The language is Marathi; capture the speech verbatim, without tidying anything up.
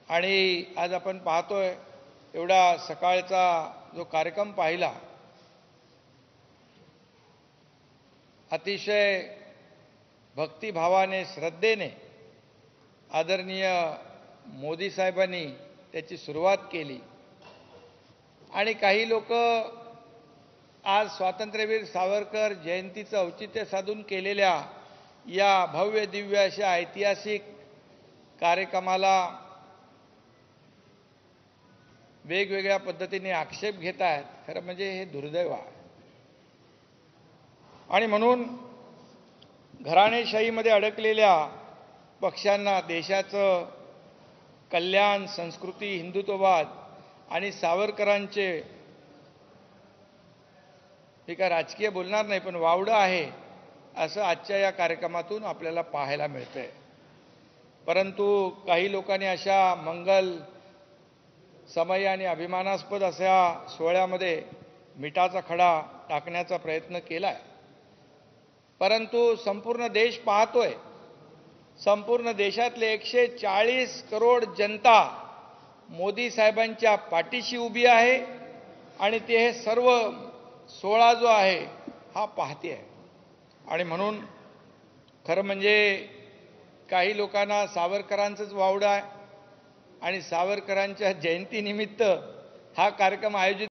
आणि आज आपण पाहतोय एवढा सकाळचा जो कार्यक्रम पाहिला, अतिशय भक्तिभावाने श्रद्धेने आदरणीय मोदी साहेबांनी त्याची सुरुवात केली आणि काही लोक आज स्वातंत्र्यवीर सावरकर जयंतीचं औचित्य साधून केलेल्या या भव्य दिव्य अशा ऐतिहासिक कार्यक्रमाला वेगवेगळ्या पद्धतीने आक्षेप घेत आहेत. खरं म्हणजे हे दुर्दैव आहे आणि म्हणून घराणेशाहीमध्ये अडकलेल्या पक्षांना देशाचं कल्याण, संस्कृती, हिंदुत्ववाद आणि सावरकरांचे, हे काय राजकीय बोलणार नाही पण वावडं आहे असं आजच्या या कार्यक्रमातून आपल्याला पाहायला मिळतंय. परंतु काही लोकांनी अशा मंगल समय आणि अभिमानास्पद अशा सोहळ्यामध्ये मिठाचा खडा टाकण्याचा प्रयत्न केला आहे. परंतु संपूर्ण देश पाहतोय, संपूर्ण देशातले एकशे चाळीस करोड जनता मोदी साहेबांच्या पाठीशी उभी आहे आणि ते हे सर्व सोहळा जो आहे हा पाहते आहे. आणि म्हणून खरं म्हणजे काही लोकांना सावरकरांचंच वावडं आहे आणि सावरकरांच्या जयंतीनिमित्त हा कार्यक्रम आयोजित